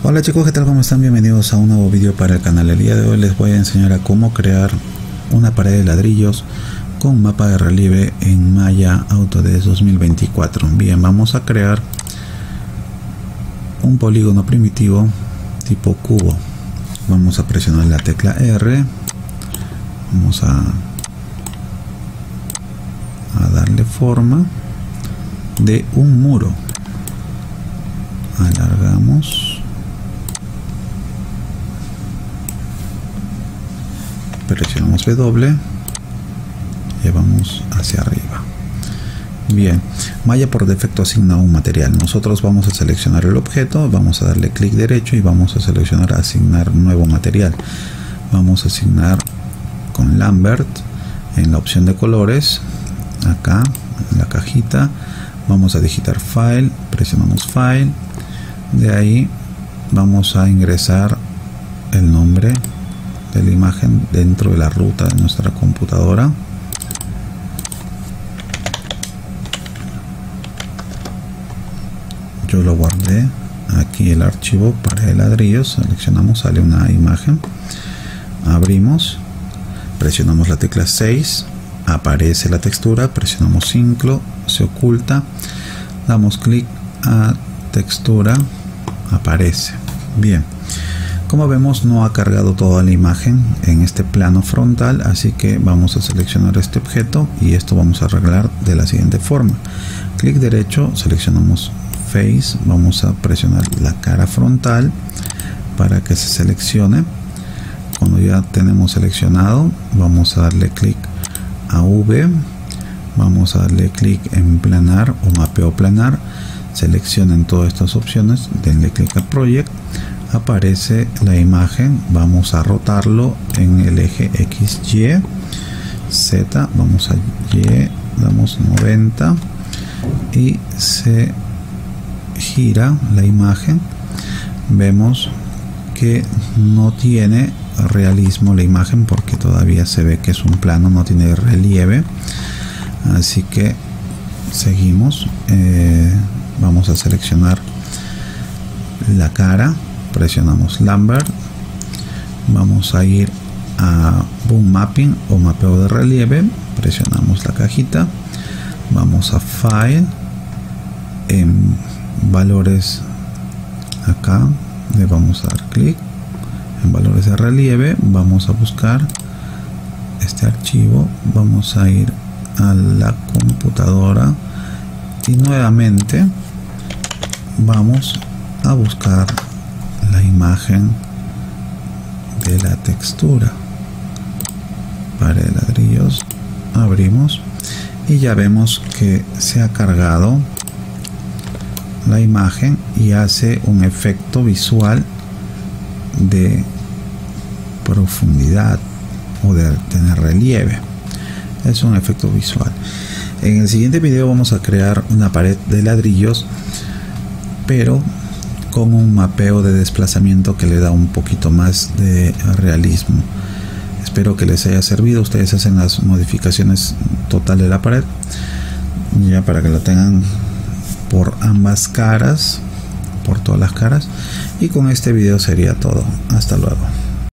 Hola chicos, ¿qué tal? ¿Cómo están? Bienvenidos a un nuevo vídeo para el canal. El día de hoy les voy a enseñar a cómo crear una pared de ladrillos con mapa de relieve en Maya Autodesk 2024. Bien, vamos a crear un polígono primitivo tipo cubo. Vamos a presionar la tecla R. Vamos a darle forma de un muro. Alargamos. Presionamos W, llevamos hacia arriba. Bien, Maya por defecto asigna un material. Nosotros vamos a seleccionar el objeto, vamos a darle clic derecho y vamos a seleccionar asignar nuevo material. Vamos a asignar con Lambert en la opción de colores, acá en la cajita. Vamos a digitar File, presionamos File. De ahí vamos a ingresar el nombre de la imagen dentro de la ruta de nuestra computadora. Yo lo guardé aquí el archivo para el ladrillo. Seleccionamos, sale una imagen, abrimos, presionamos la tecla 6, aparece la textura, presionamos 5, se oculta, damos clic a textura, aparece. Bien, como vemos no ha cargado toda la imagen en este plano frontal, así que vamos a seleccionar este objeto y esto vamos a arreglar de la siguiente forma. Clic derecho, seleccionamos Face, vamos a presionar la cara frontal para que se seleccione. Cuando ya tenemos seleccionado, vamos a darle clic a V, vamos a darle clic en planar o mapeo planar. Seleccionen todas estas opciones, denle clic a Project. Aparece la imagen, vamos a rotarlo en el eje X, Y, Z, vamos a Y, damos 90 y se gira la imagen. Vemos que no tiene realismo la imagen porque todavía se ve que es un plano, no tiene relieve, así que seguimos. Vamos a seleccionar la cara, presionamos Lambert, vamos a ir a Boom Mapping o mapeo de relieve, presionamos la cajita, vamos a File, en valores, acá le vamos a dar clic en valores de relieve, vamos a buscar este archivo, vamos a ir a la computadora y nuevamente vamos a buscar la imagen de la textura para ladrillos. Abrimos y ya vemos que se ha cargado la imagen y hace un efecto visual de profundidad o de tener relieve. Es un efecto visual. En el siguiente video vamos a crear una pared de ladrillos, pero con un mapeo de desplazamiento que le da un poquito más de realismo. Espero que les haya servido. Ustedes hacen las modificaciones totales de la pared ya para que lo tengan por ambas caras, por todas las caras, y con este video sería todo. Hasta luego.